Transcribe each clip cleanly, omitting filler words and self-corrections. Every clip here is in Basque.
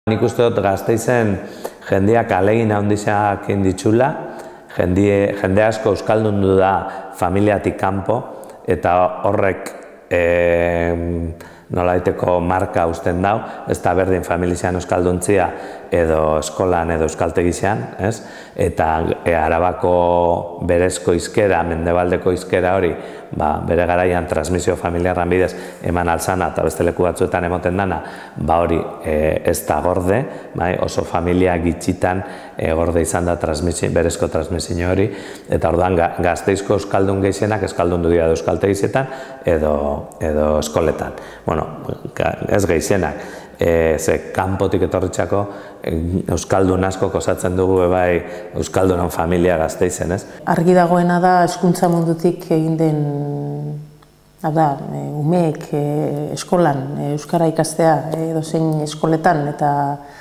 Nik uste dut Gasteizen jendeak alegin handiak ditxula, jende asko euskaldundu da familiatik kanpo, eta horrek nolabaiteko marka uzten dau, ez da berdin familizian euskalduntzia edo eskolan edo euskaltegian, eta Arabako berezko hizkera, mendebaldeko hizkera hori, bere garaian transmisio familiarran bidez eman alzana eta beste leku batzuetan emoten dana, hori ez da gorde, oso familia gitxitan gorde izan da berezko transmisio hori, eta orduan Gasteizko euskaldun gehienak euskaldundu dira euskaltegietan edo eskoletan. Ez gehienak, ze kanpotik etorritxako euskaldun asko osatzen dugu euskaldunon familia Gasteizen, ez? Argi dagoena da hezkuntza mundutik egin den, umeek eskolan euskara ikastea edozein eskoletan, eta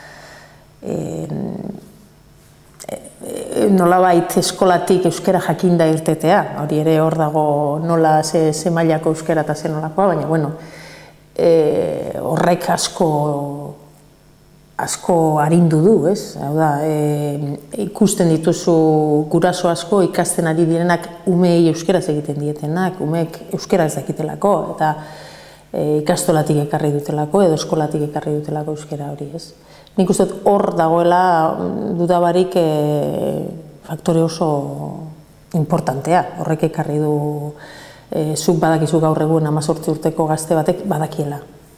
nolabait eskolatik euskara jakinda irtetea, hori ere hor dago nola ze mailako euskara eta ze nolakoa, baina horrek asko arindu du, ez? Hau da, ikusten dituzu guraso asko ikasten ari direnak umeei euskaraz egiten dietenak, umeek euskara ez dakitelako, eta ikastolatik ekarri dutelako edo eskolatik ekarri dutelako euskara hori, ez? Nik uste dut hor dagoela dudabarik faktore oso importantea, horrek ekarri du zuk badakizu gaur egun 18 urteko gazte batek badakiela.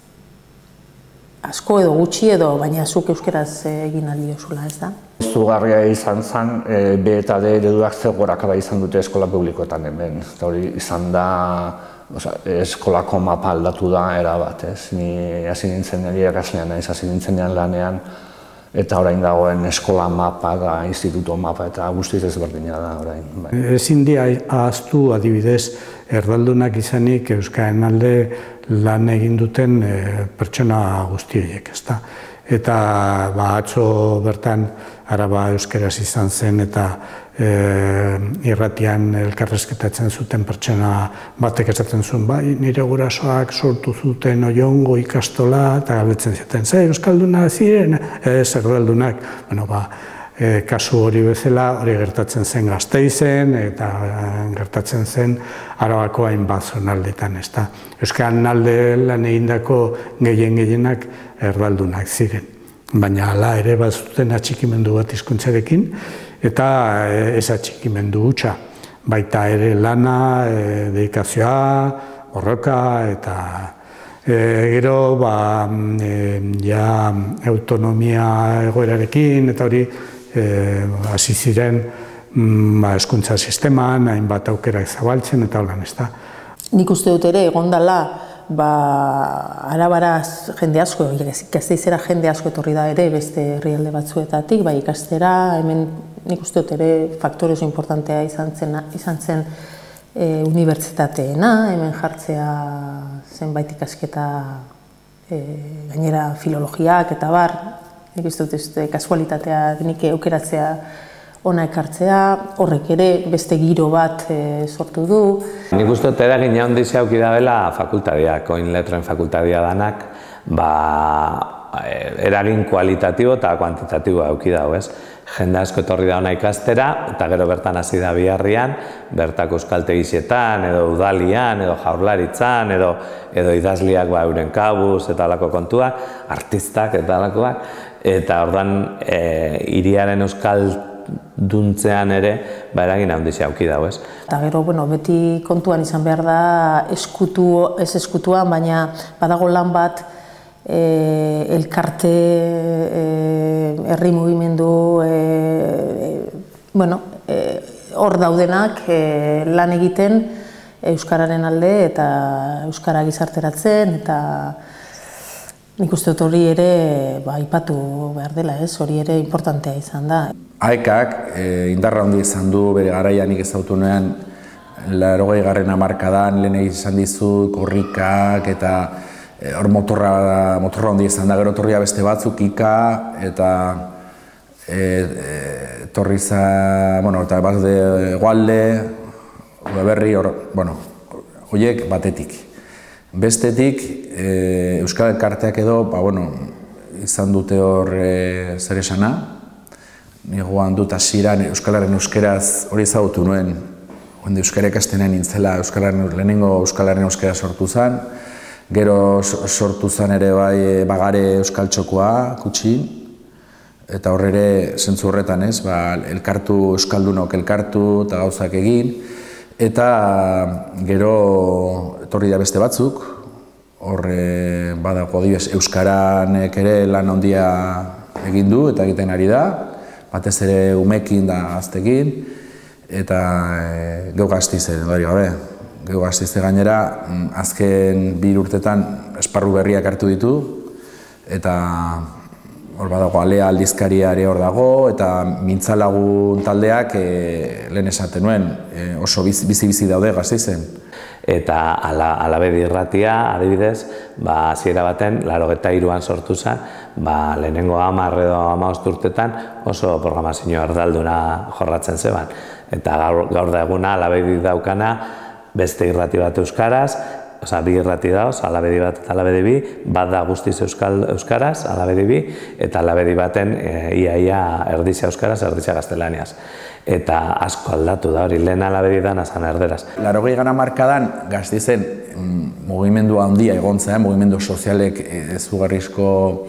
Asko edo gutxi edo, baina zuk euskaraz egin aldi osula, ez da? Zugarria izan zen, B eta D ereduak ze gorakada izan dute eskola publikoetan hemen. Eta hori izan da, eskolako mapa aldatu da erabat, ez? Ni hasi nintzenean irakaslean, hasi nintzenean lanean, eta orain dagoen eskola mapa da, instituto mapa, eta guztiz ezberdina da orain. Ezin dira ahaztu adibidez erdaldunak izanik euskaren alde lan egin duten pertsona guzti horiek, ezta? Eta atzo bertan Araba euskaraz izan zen eta irratian elkarrezketatzen zuten pertsona batek esaten zuen, nire gurasoak sortu zuten Oiongo ikastola eta galdetzen zuten, ze euskalduna ziren? Ez erdaldunak. Kasu hori bezala, hori gertatzen zen Gasteizen eta gertatzen zen Arabako hainbat zonaldetan, ezta. Euskaren alde lan egindako gehienak erdaldunak ziren. Baina hala ere bazuten atxikimendu bat hizkuntzarekin eta ez atxikimendu hutsa. Baita ere lana, dedikazioa, borroka eta gero autonomia egoerarekin eta hori hasi ziren hezkuntza sisteman, hainbat aukerak zabaltzen eta holan, ezta. Nik uste dut ere egon dela Arabara jende asko, Gasteizera jende asko etorri da ere beste herrialde batzuetatik, ikastera, hemen nik uste dut ere faktore oso importantea izan zen unibertsitateena, hemen jartzea zenbait ikasketa gainera filologiak eta bar, nik uste dut kasualitatea nik aukeratzea ona ekartzea, horrek ere beste giro bat sortu du. Nik uste dut eragin handia auki dabela fakultadiak, oin letroen fakultadia danak, eragin kualitatibo eta kuantitatiboa auki dago, ez? Jende asko etorri da ona ikastera, eta gero bertan hasi da Biarrian, bertako euskaltegietan, edo udalian, edo jaurlaritzan, edo idazliak euren kabuz eta halako kontuak, artistak eta halakoak, eta orduan hiriaren euskalduntzean ere eragin handia auki dago, ez? Eta gero, beti kontuan izan behar da ez eskutuan, baina badago lan bat elkarte, herri mugimendu, hor daudenak lan egiten euskararen alde eta euskara gizarteratzen, eta nik uste dut hori ere aipatu behar dela, hori ere importantea izan da. AEKak indarra handia izan du bere garaian ezagutunean 80. hamarkadan lehen izan dizu korrikak eta hor motorra handia izan da, gero torria beste batzuk ika eta torri eta bat de Egualde, Berri, horiek batetik. Bestetik, Euskal Elkarteak edo, izan dute hor zer esana. Nigoan dut hasieran Euskalaren euskeraz hori ezagutu nuen. Euskara ikasten nintzela, lehenengo Euskalaren euskara sortu zen. Gero sortu zen ere bai Bagare Euskaltxokoa, Kutxin. Eta hor ere, zentzu horretan ez, elkartu, euskaldunok elkartu eta gauzak egin. Eta gero etorri da beste batzuk. Hor badago adibidez Euskaranek ere lan handia egin du eta egiten ari da. Batez ere umekin da gaztekin. Eta Geu Gaztize, dori gabe. Geu Gaztize gainera, azken 2 urtetan esparru berriak hartu ditu. Eta hor badago Alea aldizkaria ere hor dago, eta Mintzalagun taldeak lehen esaten nuen, oso bizi-bizi daude Gasteizen. Eta Alabedi irratia, adibidez, hasiera baten, 83an sortu zen, lehenengo 10 edo 15 urtetan oso programazio erdalduna jorratzen zeban. Eta gaur da eguna Alabedi daukana beste irrati bat euskaraz, bi irrati dauz, Alabedi bat eta Alabedi bi, bat da guztiz euskaraz, Alabedi bi, eta Alabedi baten ia erdizia euskaraz, erdizia gaztelaniaz. Eta asko aldatu da hori, lehen Alabedi da nazan erderaz. 80 hamarkadan Gasteizen mugimendu handia egon zen, mugimendu sozialek izugarrizko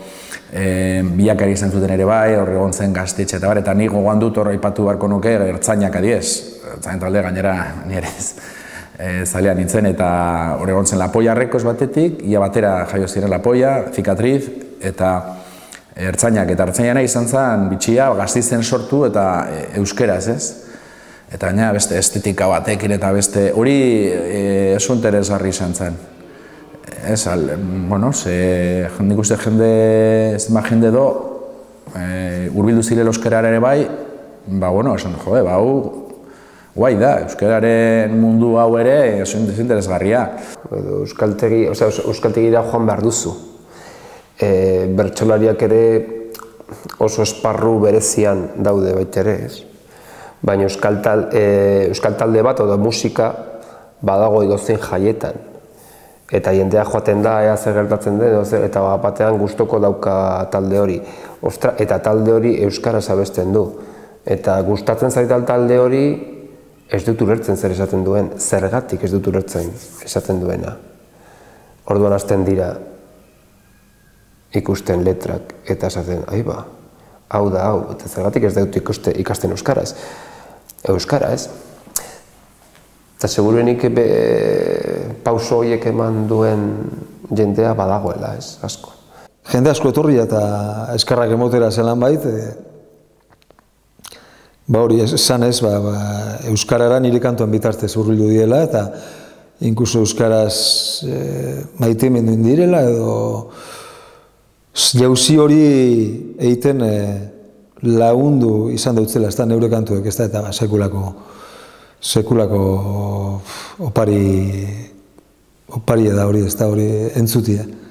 bilakari izan zuten ere bai, hor egon zen gaztetxe eta bar, eta nik gogoan dut hor aipatu beharko nuke ertzainak adiez. Ertzain talde gainera nire zalean nintzen, eta hor egon zen Lapoia Rekoz batetik, ia batera jaio ziren Lapoia, Zikatriz, eta ertzainak eta ertzainana izan zen bitxia Gasteizen sortu eta euskeraz, ez? Eta gaina beste estetika batekin eta beste hori oso interesgarri izan zen. Ez, bueno, nik uste jende do, hurbildu zile euskarara ere bai, bueno, esan hau, guai da, euskararen mundu hau ere oso interesgarria. Euskaltegira joan behar duzu. Bertsolariak ere oso esparru berezian daude baita ere, ez? Baina euskal talde bat, edo musika, badago edozein jaietan. Eta jendea joaten da, ea zer gertatzen den, eta batean gustoko dauka talde hori. Eta talde hori euskaraz abesten du. Eta gustatzen zaital talde hori ez dut ulertzen zer esaten duen, zergatik ez dut ulertzen esaten duena. Orduan hasten dira ikusten letrak eta esaten, hau da hau, eta zergatik ez dut ikasten euskaraz. Euskara, ez? Eta seguruenik pauso horiek eman duen jendea badagoela, ez? Asko. Jende asko etorri eta eskarrak emotera zelan bait, hori esan ez, euskarara nire kantuan bitartez hurbildu diela, eta inkluso euskaraz maitemendu direla, edo jauzi hori egiten lagundu izan dautzela, ez da neure kantuek, ez da, eta sekulako opari da hori, ez da hori entzutia.